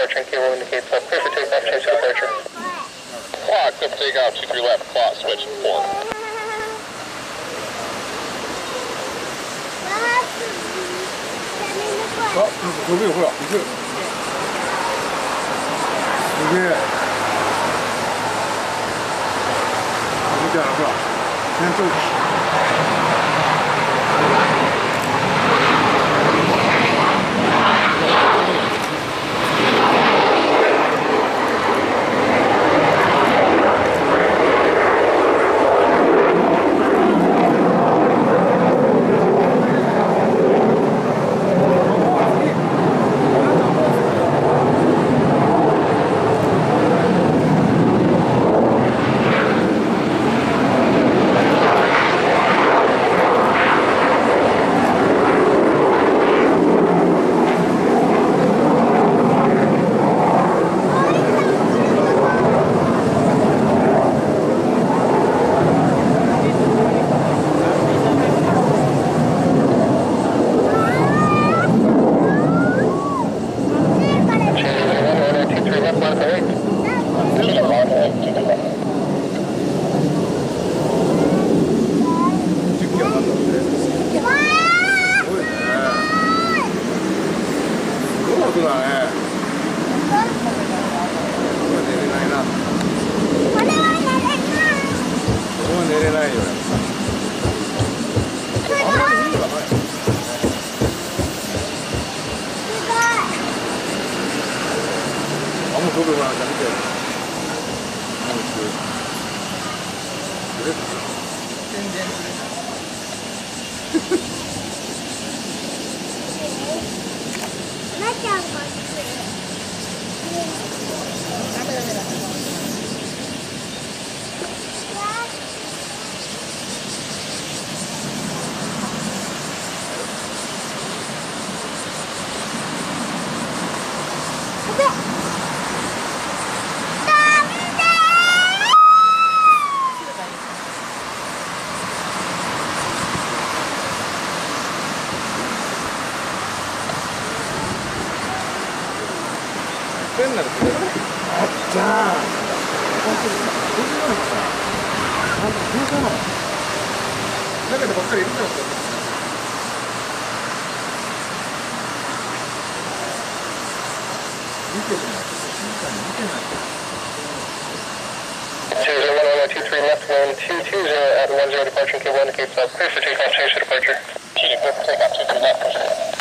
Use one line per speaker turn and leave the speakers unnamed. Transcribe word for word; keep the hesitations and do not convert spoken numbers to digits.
departure, and cable indicates uh, clear for takeoff, change to departure.
Clock, clear for takeoff, two three left, clock, switch, four.
あ、なんか飛ぶよ、ほら、行く。すげえ。みたいな、ほら、戦闘機。そうだね。寝れないな。これは寝れない。これは寝れないよ。あんまり意味がない。あ、もう飛ぶな、じゃあ見て。もう行く。全然釣れない。なっちゃんが釣る。ダメダメダメ。変なのこれ。あっちゃー。本当に。これなんかさ。なんか変かな。中でばっかりいるからさ。見てるな。静かに見てない。
two zero one one two three left one two two zero at one zero departure, cable indicates uh, clear for takeoff, change to departure.
Clear for takeoff, two three left, push it.